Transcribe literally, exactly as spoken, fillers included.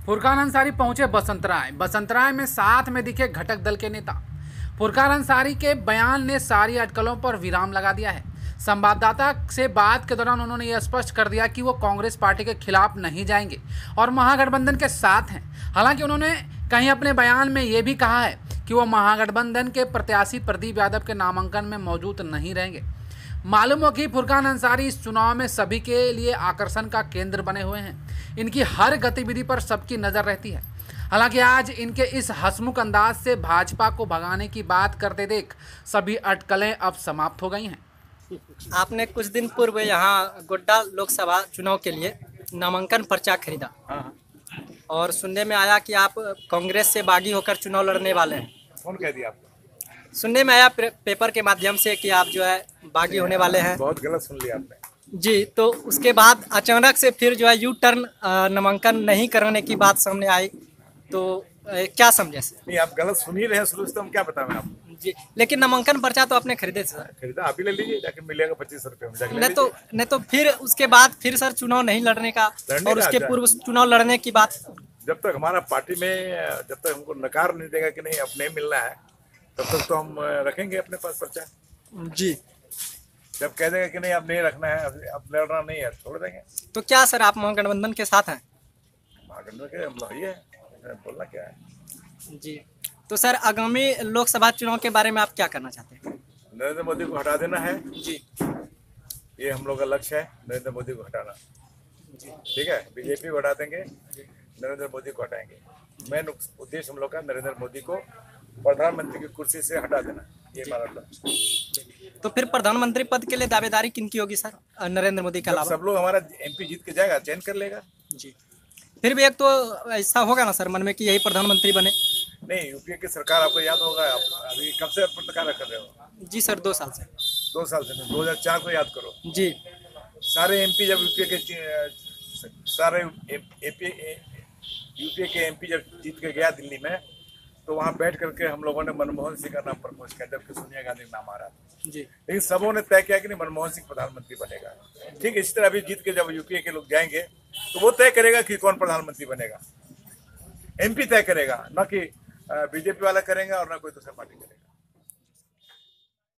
फुरकान अंसारी पहुंचे बसंतराय। बसंतराय में साथ में दिखे घटक दल के नेता। फुरकान अंसारी के बयान ने सारी अटकलों पर विराम लगा दिया है। संवाददाता से बात के दौरान उन्होंने यह स्पष्ट कर दिया कि वो कांग्रेस पार्टी के खिलाफ नहीं जाएंगे और महागठबंधन के साथ हैं। हालांकि उन्होंने कहीं अपने बयान में ये भी कहा है कि वो महागठबंधन के प्रत्याशी प्रदीप यादव के नामांकन में मौजूद नहीं रहेंगे। मालूम हो कि फुरकान अंसारी इस चुनाव में सभी के लिए आकर्षण का केंद्र बने हुए हैं। इनकी हर गतिविधि पर सबकी नज़र रहती है। हालांकि आज इनके इस हंसमुख अंदाज से भाजपा को भगाने की बात करते देख सभी अटकलें अब समाप्त हो गई हैं। आपने कुछ दिन पूर्व यहाँ गोड्डा लोकसभा चुनाव के लिए नामांकन पर्चा खरीदा और सुनने में आया कि आप कांग्रेस से बागी होकर चुनाव लड़ने वाले हैं। कौन कह दिया आपको? सुनने में आया पेपर के माध्यम से कि आप जो है बागी होने वाले हैं। बहुत गलत सुन लिया आपने जी। तो उसके बाद अचानक से फिर जो है यू टर्न नामांकन नहीं कराने की बात सामने आई, तो ए, क्या समझे से? नहीं, आप गलत सुन ही रहे हैं शुरू से, तो हम क्या बताएं आपको। जी, लेकिन नामांकन पर्चा तो आपने खरीदे सर। खरीदा, आप ही ले लीजिए, जाके मिलेगा पच्चीस रुपए में जाके। नहीं तो नहीं तो फिर उसके बाद फिर सर चुनाव नहीं लड़ने का और उसके पूर्व चुनाव लड़ने की बात। जब तक हमारा पार्टी में जब तक हमको नकार नहीं देगा कि नहीं अब नहीं मिलना है, तब तक तो हम रखेंगे अपने पास पर्चा। जी, जब कह देगा कि नहीं अब नहीं रखना है, अब लड़ना नहीं है, छोड़ देंगे। तो क्या सर आप महागठबंधन के साथ हैं? महागठबंधन के हम लोग ही है, बोलना क्या है। जी, तो सर आगामी लोकसभा चुनाव के बारे में आप क्या करना चाहते हैं? नरेंद्र मोदी को हटा देना है जी, ये हम लोग का लक्ष्य है, नरेंद्र मोदी को हटाना। ठीक है, बीजेपी को हटा देंगे, नरेंद्र मोदी को हटाएंगे। मेन उद्देश्य हम लोग का नरेंद्र मोदी को प्रधानमंत्री की कुर्सी से हटा देना, ये हमारा लक्ष्य। तो फिर प्रधानमंत्री पद के लिए दावेदारी किनकी होगी सर, नरेंद्र मोदी के अलावा? सब लोग हमारा एमपी जीत के जाएगा, चयन कर लेगा। जी, फिर भी एक तो ऐसा होगा ना सर मन में कि यही प्रधानमंत्री बने? नहीं, यूपीए की सरकार आपको याद होगा, आप अभी कब से पत्रकार कर रहे हो? जी सर, दो साल से। दो साल से दो हजार चार को याद करो। जी, सारे एमपी जब यूपीए के सारे एपी यूपीए के एमपी जब जीत के गया दिल्ली में, तो वहाँ बैठ करके हम लोगों ने मनमोहन सिंह का नाम प्रपोज किया, जबकि सोनिया गांधी का नाम आ रहा था। जी, लेकिन सबों ने तय किया कि नहीं, मनमोहन सिंह प्रधानमंत्री बनेगा। ठीक, इसी तरह अभी जीत के जब यूपीए के लोग जाएंगे तो वो तय करेगा कि कौन प्रधानमंत्री बनेगा। एमपी तय करेगा, न कि बीजेपी वाला करेंगे और न कोई दूसरा पार्टी करेगा।